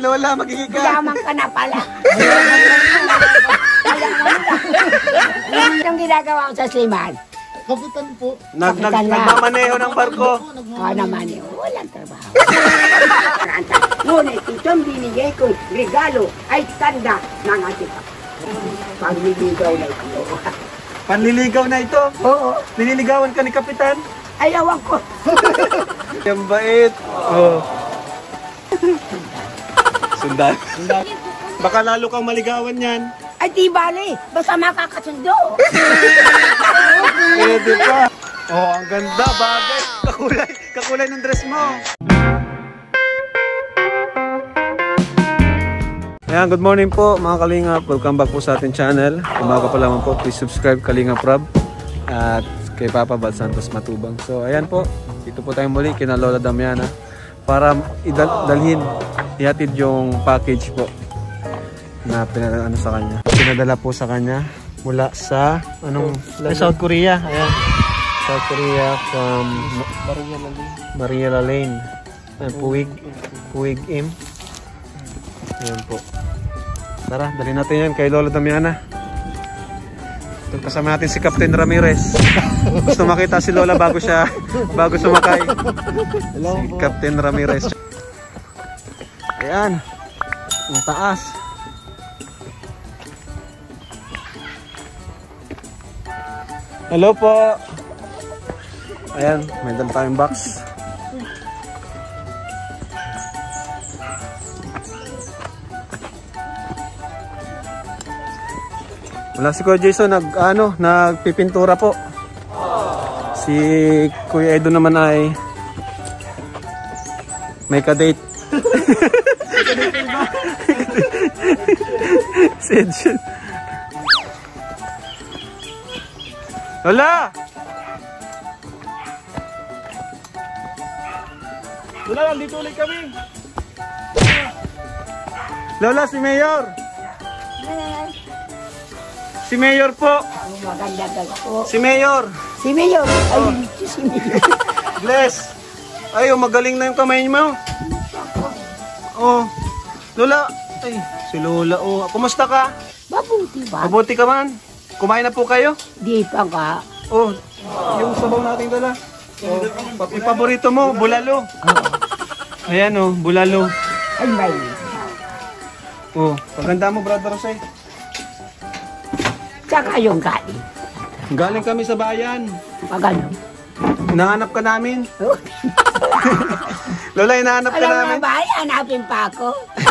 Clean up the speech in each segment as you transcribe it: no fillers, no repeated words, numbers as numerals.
Lola, magigigas. Yaman ka na pala. Anong ginagawa ko sa Seaman? Kapitan po. Nagmamaneho ng barko. Oo naman eh, walang trabaho. Ngunit itong binigay ko regalo ay tanda ng ating panliligaw na ito. Panliligaw na ito? Oo. Nililigawan ka ni Kapitan? Ayawan ko. Yung bait. Oh. Sundan. Baka lalo kang maligawan yan. Ay di bali, basta makakasundo. Pwede pa. Oh, ang ganda, bagay. Kakulay ng dress mo. Ayan, good morning po mga Kalingap. Welcome back po sa ating channel. Umaga pa lamang po, please subscribe Kalingap Rob at kay Papa Bal Santos Matubang. So ayan po, dito po tayong muli kina Lola Damiana para ihatid yung package po na pinadala sa kanya. Pinadala po sa kanya mula sa South Korea. Ayan. South Korea from Mariela Lane. Puig Im. Ayan po. Tara, dali natin yan kay Lola Damiana. Ito, kasama natin si Captain Ramirez. Gusto makita si Lola bago sumakay. Si Captain Ramirez. Ayan. Ang taas. Hello po. Ayan, may dala tayong box. Wala si Kuya Jason nagpipintura po. Si Kuya Edo naman ay may kadate. Si Edson. Lola! Lola, nandito ulit kami. Lola, si Mayor. Si Mayor po. Maganda po. Si Mayor. Si Mayor. Ay, si Mayor. Bless. Ay, magaling na yung kamay mo. Oh. Lola. Ay, si Lola. Oh, kumusta ka? Mabuti ba? Mabuti ka man. Kumain na po kayo? Di pa ka. Oh, yung sabaw natin dala. Oh, yung paborito mo, bulalo. Ayan oh, bulalo. Ay, may. Oh, paganda mo, Brother Jose. Saka yung galing. Galing kami sa bayan. Magano? Hinahanap ka namin. Lola, hinahanap ka namin. Alam mo ba, hanapin pa ako.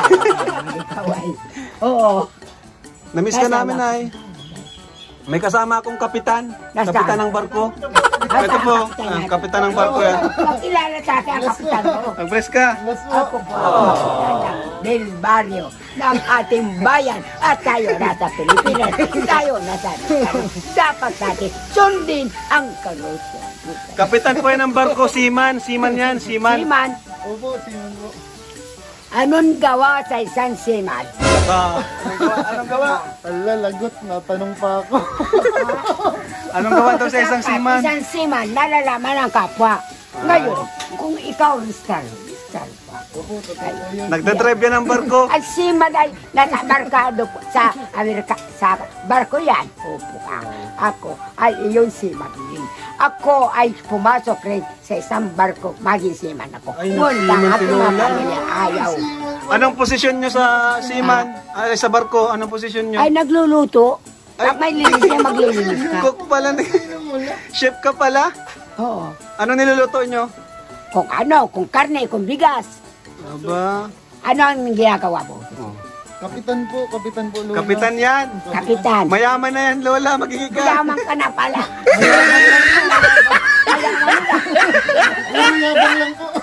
Oo. Namiss ka namin, ay. May kasama akong kapitan. Kapitan ng barko. Ito po, kapitan ng barko yan. Pakilala sa akin ang kapitan ko. Mag-press ka. Ako po, del barrio ng ating bayan. At tayo nasa Pilipinas. Tayo nasa dapat natin sundin ang kalusuan. Kapitan po yan ng barko, Seaman. Seaman yan, Seaman. Seaman. Opo, Seaman po. Anong gawa sa isang seaman? Anong gawa? Ala, lagot. Natanong pa ako. Anong gawa daw sa isang seaman? Isang seaman, nalalaman ang kapwa. Ngayon, kung ikaw star pa. Nagdadrive yan ng barko. Ang seaman ay nasa barkado sa Amerika. Sa barko yan. Opo ka. Ako ay iyong seaman din. Ako ay pumasok rin sa isang barko. Maging seaman ako. Ngunit ang aking mga pamilya ayaw. Anong posisyon nyo sa seaman? Ay, sa barko, anong posisyon nyo? Ay nagluluto. Pag may linis niya, maglilinis ka. Cook pala. Chef ka pala? Oo. Ano niluluto nyo? Kung ano, kung karne, kung bigas. Aba. Ano ang ginagawa mo? Kapitan po, Lola. Kapitan yan. Kapitan. Mayaman na yan, Lola. Magigigas. Yaman ka na pala. Yabang lang po.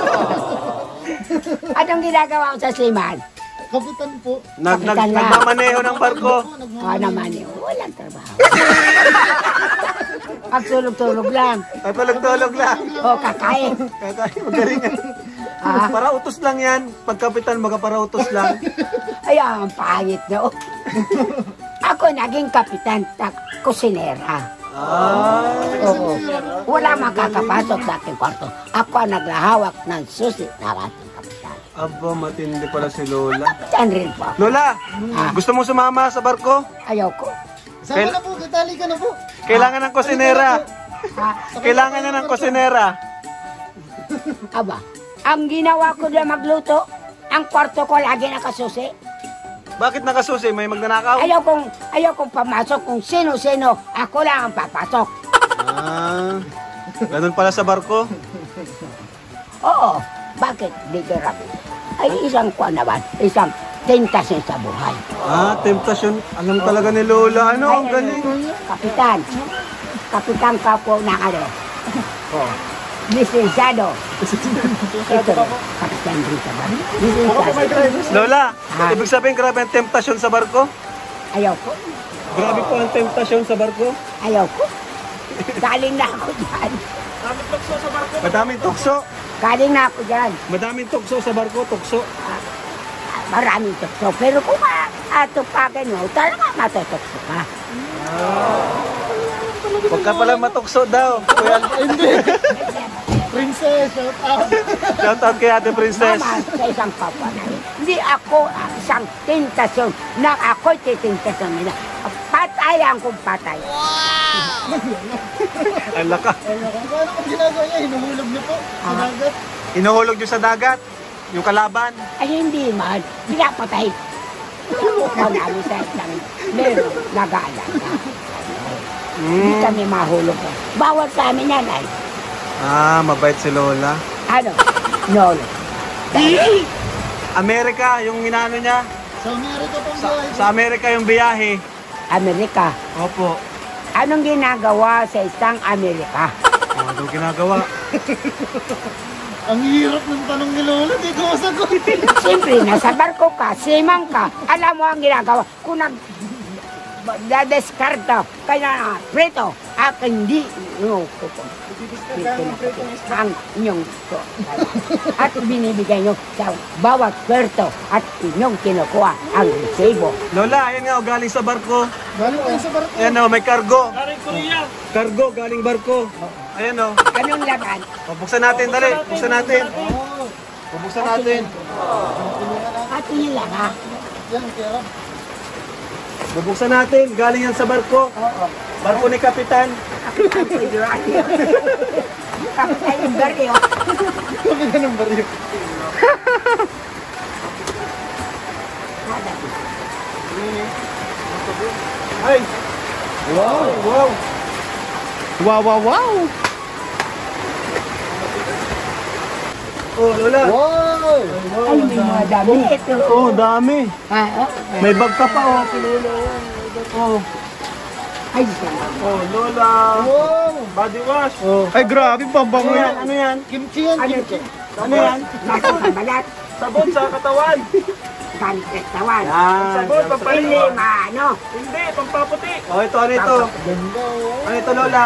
Anong ginagawa ko sa Seaman? Kapitan po. Nagmamaneho ng barko. Oo naman eh, walang trabaho. Pagtulog-tulog lang. Ay, tulog lang. O kakain. Magaling yan. Para utos lang yan. Pag kapitan, para utos lang. Ay, ang pangit na. Ako naging kapitan, kusinera. Oo. Wala makakapasok sa aking kwarto. Ako ang naglahawak ng susi na ating kapitan. Aba, matindi pala si Lola. Kapitan rin po. Lola, gusto mo sumama sa barko? Ayoko. Sama na po, katali ka na po. Kailangan ng kusinera. Ha? Kailangan na ng kusinera. Aba, ang ginawa ko na magluto, ang kwarto ko lagi nakasusi. Bakit nakasusi? May magnanakaw? Ayaw kong pamasok kung sino-sino. Ako lang ang papasok. Ah, ganun pala sa barko. Oo. Bakit? Dito rabi. Ay isang kuwan naman. Isang tentasyon sa buhay. Ah, temptasyon. Alam talaga ni Lola. Ano? Ang galing. Kapitan. Kapitan ka po na ano. Oh. Lisensyado. Ito, Kapitan Rita ba? Lisensyado. Lola, ibig sabihin grabe ang temptasyon sa barko? Ayaw ko. Grabe po ang temptasyon sa barko. Ayaw ko. Galing na ako dyan. Madaming tukso. Galing na ako dyan. Madaming tukso sa barko. Tukso. Maraming tukso. Pero kung matupagan mo, talaga matutokso ka. Huwag ka pala matukso daw. Kuya, Hindi. Princess, shout out. shout out kay Ate Princess. Mama, sa isang kapwa namin. Hindi ako isang tentasyon na ako'y titintasyon nila. Patayan kong patay. Ang laka. Paano kung ginagawa niya? Hinuhulog niyo po sa dagat. Inuhulog nyo sa dagat. Yung kalaban. Ay hindi man, pinapatay. Pinapatay namin sa isang meron nag-aalaga. Hindi kami mahulog. Bawal sa amin yan ay. Ah, mabait si Lola. Ano? No. Amerika, yung inano niya. Sa Amerika pang buhay. Sa Amerika yung biyahe. Amerika. Opo. Anong ginagawa sa isang Amerika? Ano ginagawa? Ang hirap ng tanong ni Lola, di ko masagot. Siyempre, nasa barko ka, simang ka. Alam mo ang ginagawa. Kung dadeskarta, kaya preto, hindi. No, ang inyong at binibigay nyo sa bawat puerto at inyong kinukuha ang resibo. Lola, ayan nga, galing sa barko. Galing tayo sa barko. Ayan o, may cargo. Cargo, galing barko. Ayan o. Anong laban? Buksan natin, dali. Buksan natin. Buksan natin. At yun lang ha. Yan, kaya. Bubuksan natin. Galing yan sa barko. Oo. Barko ni Kapitan. Kapitan ko yung radio. Kapitan yung barrio. Kami na ng baryo. Ay! Wow! Wow! Wow, wow, wow! Oh, Lola! Wow! Ay, may mga dami. Ito. Oh, dami. Ah, May bag ka pa, oh. Oh, ay, sana. oh, Lola. Wow! Body wash. Oh. Ay, grabe, pabango yan. Ano yan? Kimchi yan, Ano kimchi. ito? Ano yan? Nasa kabalat. Sabon sa katawan. Galit tawan. Yan. Sabon, Hindi, maano. Hindi, pampaputi. Oh, ito, ano ito? Ganda, oh. Ano ito, Lola?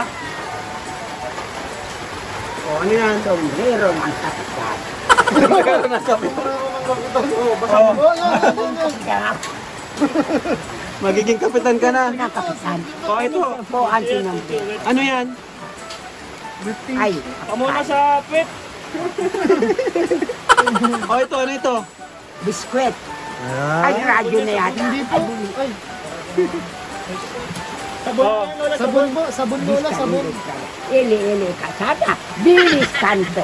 Oh, ano yan? Sombrero ng kapitan. Meron na sabi. Oh, basta. Oh, yan. Kaya Magiging kapitan ka na. ng kapitan. Oh, ito. Ito po ang tinampi. Ano yan? Ay, Muna sa pit. Oh, ito, ano ito? biskwit. Ay, radyo na yan. Hindi po. Ay. Sabon po, sabon Lola, sabon. Ili kasada. Bilis kanto.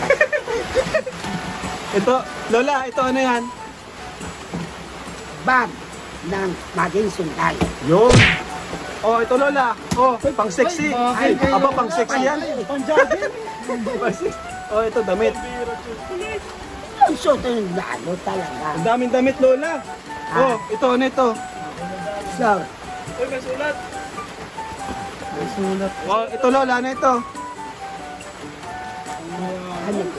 Ito, Lola, ito ano yan? Bag ng maging sundal. Yun. Oh, ito Lola. Oh, pang sexy. Ay, bakit? Aba, pang sexy yan. Oh, ito damit. Ang suto ng lalo talaga. Ang daming damit, Lola. Oh, ito, ano ito? So, Oh, ito Lola, ano ito? ano ito?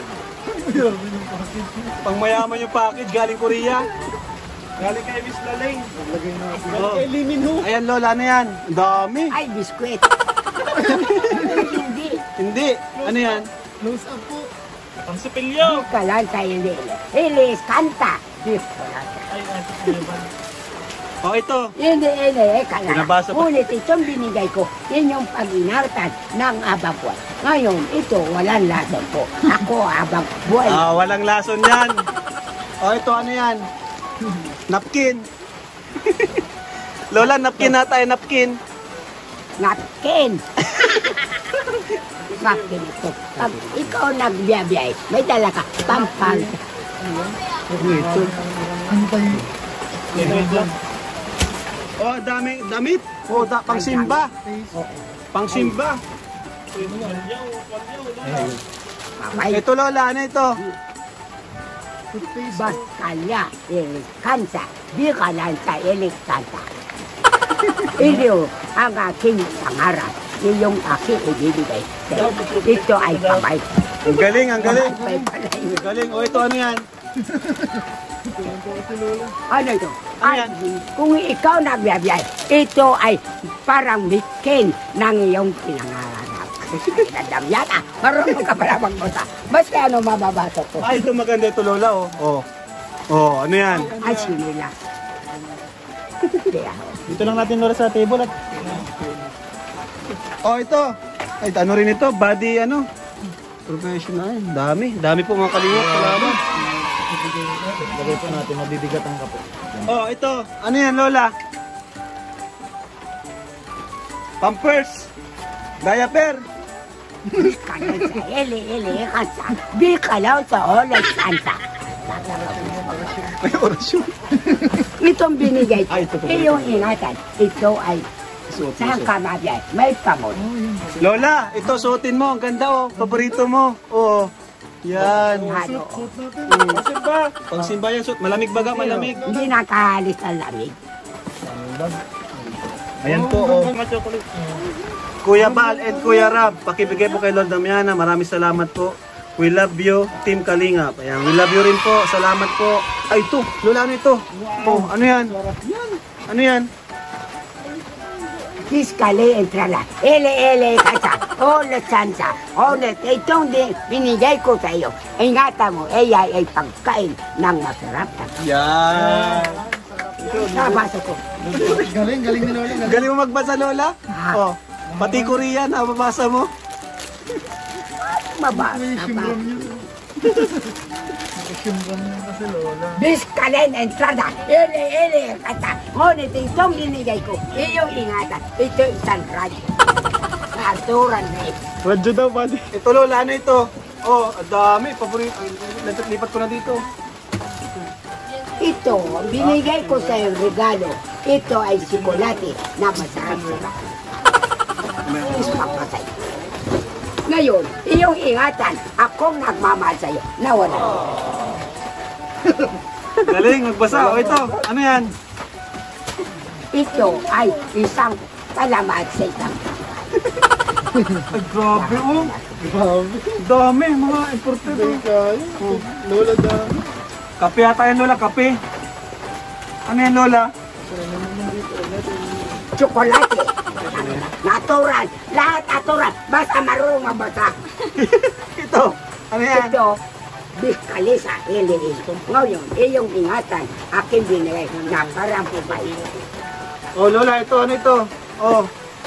Pang mayaman yung package, galing Korea. Galing kay Miss Laling. Oh. Ayan Lola, ano yan? Ang dami. Ay, biskwit. Hindi. Hindi. Ano yan? Close up po. Ang sipilyo. Di ka lang tayo nila. Ilis, kanta. Di ka lang. Oh, ito. Hindi, ka lang. Pinabasa pa. Ngunit itong binigay ko, yun yung pag-inartan ng abagwan. Ngayon, ito, walang lason po. Ako, abagbuhay. Ah, walang lason yan. Oh, ito ano yan? Napkin. Lola, napkin na tayo, napkin. Napkin. Napkin ito. Pag ikaw nagbiyabiyay, may dala ka, pampal. Ito. Ano tayo? Oh, damit. Oh, pangsimba. Pangsimba. Mamay, Ito Lola, ano ito? baskalya, kansa, di kalansa, kansa. Ito ang aking pangarap. Iyong aking ibibigay. Ito ay kamay. Ang galing, ang galing. Kamay pala yun. Ang galing. Oh, ito ano yan? Ano ito? Ano yan? Kung ikaw nagbiyabiyay, ito ay parang mitkin ng iyong pinangarap. Nadamyan marunong ka pala magbasa. Basta ano mababasa ko. Ay, ito maganda ito Lola, oh. Oh. Oh, ano yan? Ay, sinila. Kaya, Dito lang natin Lola sa table at Oh, ito. Ay, ano rin ito? Body, ano? Professional. Dami. Dami po mga kalingap. Salamat. lagay po natin, mabibigat ang kapo. Oh, ito. Ano yan, Lola? Pampers. Diaper. kanan sa ili, kansa. Di kalaw sa olas kansa. May orasyon. Itong binigay ko, Ay, ito po. iyong ingatan. Ito ay saan ka mabiyay. May pamon. Lola, ito suotin mo. Ang ganda, oh. Paborito mo. Oh. Yan. Ano, Pangsimba. Pangsimba yan. Suot. Malamig baga, malamig. hindi nakahalis ang lamig. Ayan po, oh. Kuya Bal and Kuya Rab, pakibigay po kay Lord Damiana. Maraming salamat po. We love you, Team Kalingap. Ayan, we love you rin po. Salamat po. Ay, ito. Lola, ano ito? Oh, ano yan? Ano yan? Fiskali entrala. Ele, kansa. Olas kansa. Olas. Itong binigay ko sa iyo. Ingatan mo, ay pagkain ng masarap. Yan. Nabasa ko. Galing ni Lola. Galing mo magbasa, Lola? Oh, pati Korean, nababasa mo? Mabasa pa. Nakasimbang niya kasi Lola. Biskalen entrada. Ele, kata. Ngunit itong binigay ko, iyong ingatan. Ito isang radyo. Naturan rin. Radyo daw, pati. Ito, Lola, ano ito? Oh, ang dami. Paborito. Lipat ko na dito. Ito, binigay ko sa iyong regalo. Ito ay sikolate na masarap-sarap. Ispapasay. Ngayon, iyong ingatan, akong nagmamahal sa iyo. Nawala. Galing, magbasa. Oh, ito. Ano yan? Ito ay isang palamat sa isang Ay, grabe, oh. Grabe. Dami, mga imported. Kaya, Lola dami. Kape ata yan, Lola, kape. Ano yan, Lola? tsokolate. Natural. Lahat natural. Basta marunong mabasa. Ito. Ano yan? Ito, biskalisa, ili. Ngayon, iyong ingatan, akin binigay na parang pupay. Oh, Lola, ito. Ano ito? Oh.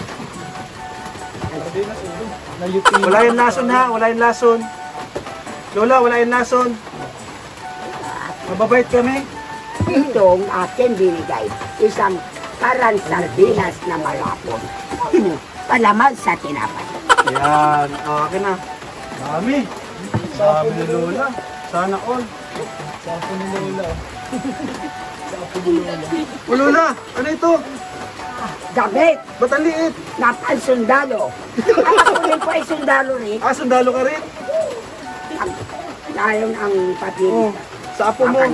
Wala yung lason ha. Wala yung lason. Lola, wala yung lason. Mababait kami. Itong akin binigay, isang parang sardinas na malapon. Palaman sa tinapay. Ayan. Oh, akin na. Dami. Sabi ni Lola. Sana all. Sapo ni Lola. Oh, Lola, ano ito? Damit Ba't ang liit? na pansundalo. Ako rin po ay sundalo rin. Ah, sundalo ka rin? Ayon ang papel. Oh, sa apo mo.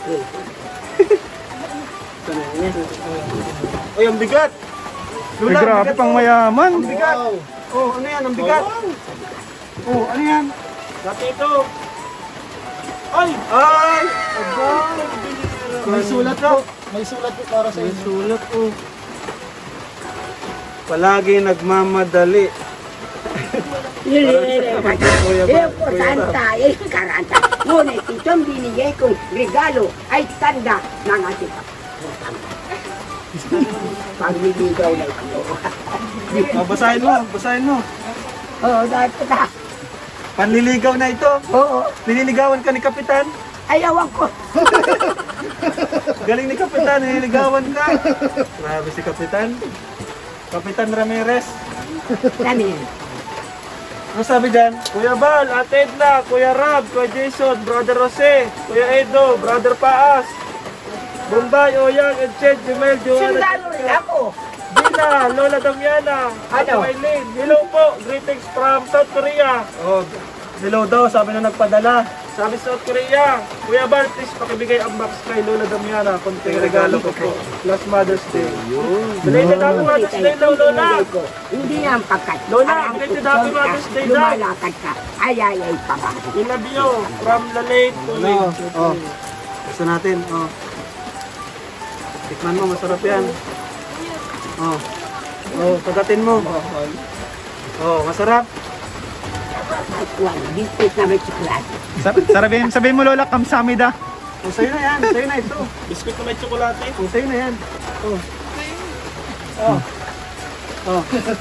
Uy, ang bigat. Lola, ang bigat, oh. mayaman. Ang bigat. Oh, ano yan? Ang bigat. Oh, ano yan? Dati ito. Ay! Ay! Agay! May sulat po. May sulat po para sa May inyo. sulat po. Palagi nagmamadali. Importante ay karanta. Ngunit itong binigay kong regalo ay tanda ng ating pagliligaw na ito. Oh, basahin mo, basahin mo. Oo, dahil ito. Panliligaw na ito. Oo. Nililigawan ka ni Kapitan. Ayawan ko. Galing ni Kapitan, niligawan ka. Grabe si Kapitan. Kapitan Ramirez. Nani? Ano sabi dyan? Kuya Bal, Ate Edna, Kuya Rab, Kuya Jason, Brother Jose, Kuya Edo, Brother Paas, Bombay, Oyang, Edched, Jumel, Joanna, Sundalo rin ako. Dina, Lola Damiana, Ate Ano? Maylin. Hello po, greetings from South Korea. Oh, hello daw, sabi na nagpadala. Sabi South Korea, Kuya Bal, please pakibigay ang box kay Lola Damiana. Kunting regalo ko po. Last Mother's Day. Belated Happy Mother's Day daw, Lola. Hindi yan pagkat. Lola, belated Happy Mother's Day daw. Lumalakad ka. Ay, pa ba? I love you, from Lalate to Late. Oh, gusto natin, oh. Tikman mo, masarap yan. Oh, oh, pagatin mo. Oh, masarap. Biscuit na may tsokolate. Sabihin mo Lola, kamsamida. Oh, sa'yo na yan, sa'yo na ito. Biskuit na may tsokolate. Oh, sa'yo na yan. Oh. Oh. Oh.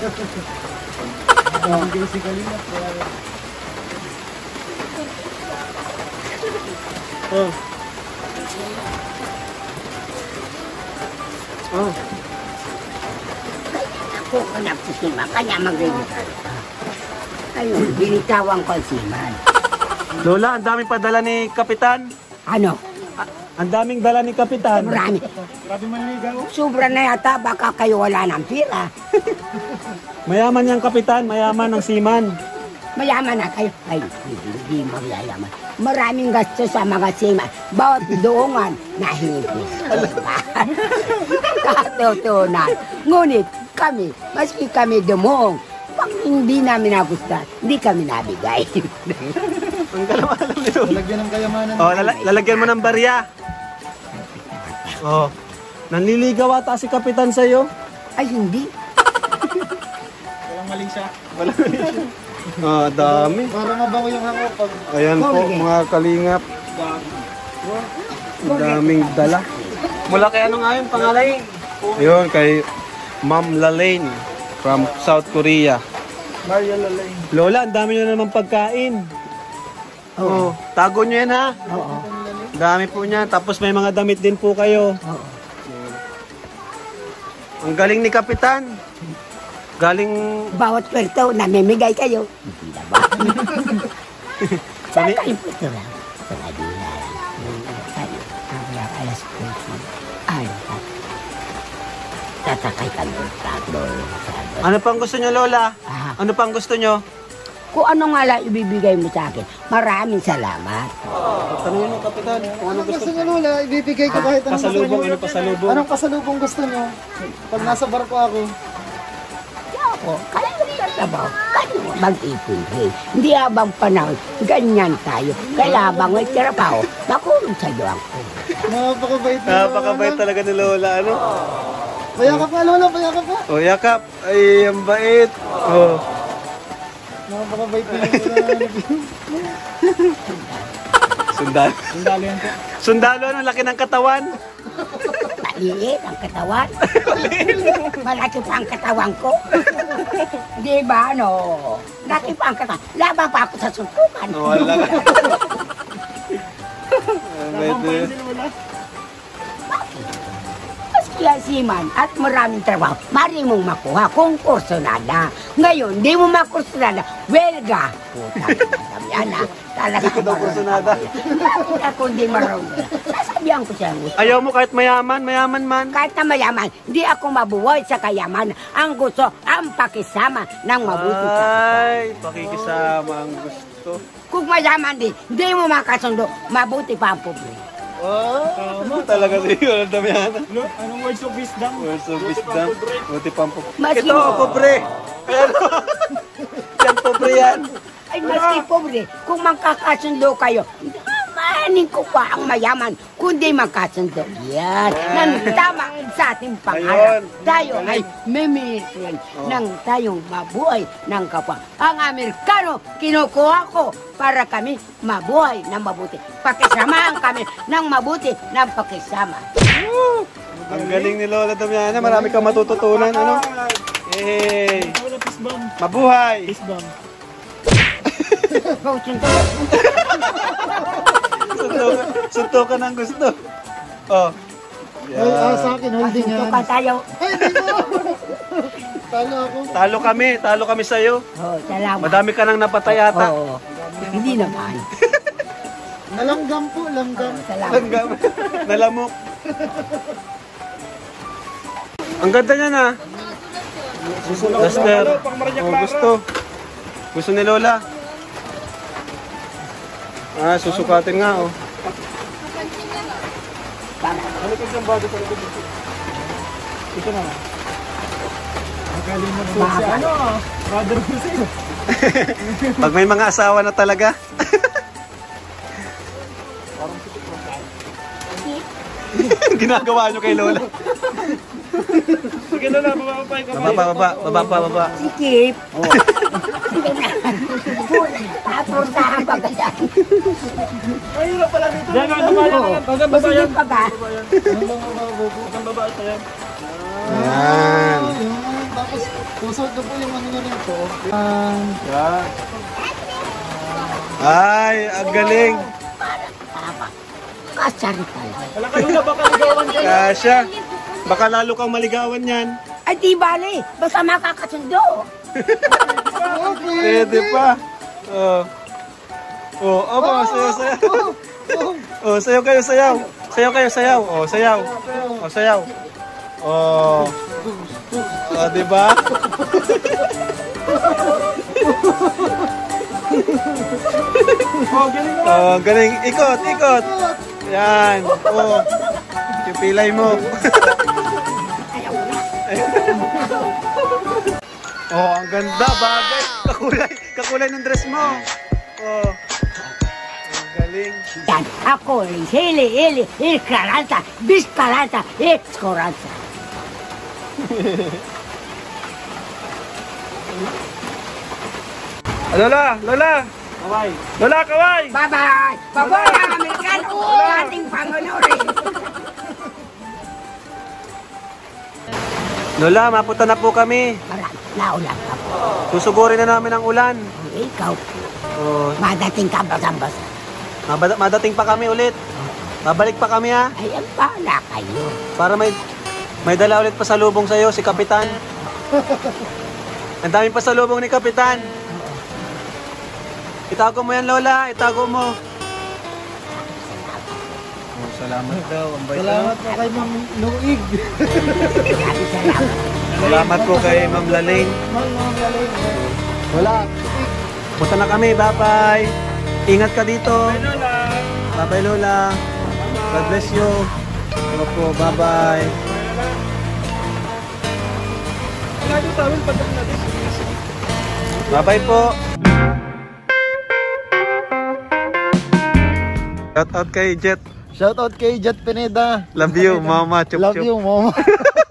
Oh. Oh. Ako ko nagsisima, kanya mag-register. Ayun, binitawan ko ang siman. Lola, ang daming padala ni Kapitan. Ano? Ang daming dala ni Kapitan. Marami. Grabe manligaw. Sobra na yata, baka kayo wala ng pira. Mayaman yung Kapitan, mayaman ng seaman. Mayaman na kayo. Ay, hindi magyayaman. Maraming gasto sa mga siman. Bawat doongan, nahipis. Katutunan. Ngunit kami, maski kami dumoong, pag hindi namin nagustuhan, hindi kami nabigay. Ang alam ni Lola. Lagyan ng kayamanan. Oh, lalagyan mo ng barya. Oh. Nanliligaw ata si Kapitan sa'yo. Ay, hindi. Walang mali siya. Ah, dami. Para mabango yung hango pag... Ayan po, mga kalingap. Ang daming dala. Mula kay ano nga yun, pangalan? Yun, kay Ma'am Lalaine from South Korea. Maria Lalay. Lola, ang dami nyo naman pagkain. Oh, tago nyo yan ha. Oo. Ang dami po niya. Tapos may mga damit din po kayo. Oo. Ang galing ni Kapitan. Galing... Bawat kwerto, namimigay kayo. Hindi na ba? Saan kayo po ito lang? Sa Manila lang. Kaya alas 20. Ay, tatakay kami ng tatlo. Ano pang gusto nyo, Lola? Ah, Ano pang gusto nyo? kung ano nga lang ibibigay mo sa akin, maraming salamat. Tanungin mo, Kapitan, kung ano Anong gusto niyo Lola? Ibibigay ko kahit anong gusto Pasalubong, niyo. ano pasalubong? Anong pasalubong gusto niyo? Pag nasa barko ako. Ako, kaya nagtatrabaho, kaya mag-ipon. Hindi habang panahon, ganyan tayo. Kaya habang may trabaho, makulong sa iyo ako. Napakabait niyo. Napakabait talaga ni Lola, ano? Payakap nga Lola, payakap nga. O, yakap. Ay, ang bait. Oh. Napakabait niyo Lola. Sundalo. Sundalo yan po. Sundalo, ano? Laki ng katawan. Maliit ang katawan. Malaki pa ang katawan ko. Di ba, ano? Laki pa ang katawan. Labang pa ako sa suntukan. Wala ka. Tapang pa yun si Lola. Maski ang siman at maraming trabaho, mari mong makuha kung kursunada. Ngayon, di mo makursunada, welga. Puta, yan na. Talaga Hindi ko daw kursunada. Ako hindi marunong. Sasabihan ko siya. Ayaw mo kahit mayaman, mayaman man. Kahit na mayaman, di ako mabuhay sa kayaman. Ang gusto, ang pakisama ng mabuti sa Ay, pakikisama ang gusto. Kung mayaman din, di mo makasundo, mabuti pa ang pobre. Oh, ano talaga siya? Ang dami yan. Anong words of wisdom? Words of wisdom. Buti pang pobre. Maski Ito, pobre. Ano? Yan, pobre yan. Ay, maski pobre, kung magkakasundo kayo, maning ko pa ang mayaman, kundi magkasundo. Yan, nang tama sa ating pangarap. Ayun. Tayo ay mimitin ng tayong mabuhay ng kapwa. Ang Amerikano, kinukuha ko para kami mabuhay ng mabuti. Pakisamahan kami ng mabuti ng pakisama. Ang galing ni Lola Damiana. Marami kang matututunan. Ano? Hey! Lola, peace bomb. Mabuhay! Peace bomb. Coaching ko. Suntukan ang gusto. Oh. Ay, sa akin, holding Ito yan. ka tayo. Ay, hindi mo. Talo ako. Talo kami sa'yo. Oh, salamat. Madami ka nang napatay ata. Oo. Hindi naman. Nalanggam po, langgam. Salamat. Langgam. Nalamok. Ang ganda niya na. Duster. Oh, gusto. Gusto ni Lola. Ah, susukatin nga oh. Pag may mga asawa na talaga. Ginagawa nyo kay Lola. Sige Lola, baba. Sikip. Sige na. Apuntahan pa ba yan? Ayun na pala dito. Sige pa ba? Ayan. Ayun. Tapos, pusot na po yung ano na rin po. Yan. Ay, ang galing. Kasari pala. Kasya. Baka lalo kang maligawan yan. Ay, di bali. Basta makakasundo. Pwede pa. Oh. Oh, oh, sayaw. Oh, sayaw kayo, sayaw. Oh, sayaw. Oh, sayaw. Oh. Oh, di ba? Oh, galing. Ikot. Yan. Oh. Pipilay mo. Oh, ang ganda, bagay. Kakulay ng dress mo. Oh. Ang galing. Yan. Ako, hili, Karanta, Biskaranta, Karanta. Lola. Kaway. Lola, kaway. Bye-bye. Bye-bye, ang Amerikano. Ating Pangulorin. Lola, mapunta na po kami. Naulan ka po. Susugurin na namin ang ulan. Ikaw, Oh, madating ka basang-basa. madating pa kami ulit. Babalik pa kami ha. Ayan pala kayo. Para may dala ulit pa sa lubong sa'yo, si Kapitan. Ang daming pa sa lubong ni Kapitan. Itago mo yan, Lola. Itago mo. Oh, salamat daw. Ang bait Salamat po kay Ma'am Luig. Salamat. Salamat po kay Ma'am Lalaine. Ma'am Luig. Wala. Punta na kami. Bye-bye. Ingat ka dito. Bye-bye, Lola. God bless you. Opo, bye-bye. Bye-bye po. Shout out kay Jet. Shoutout kay Jet Pineda. Love you, Mama. Chup Love chup. you, Mama.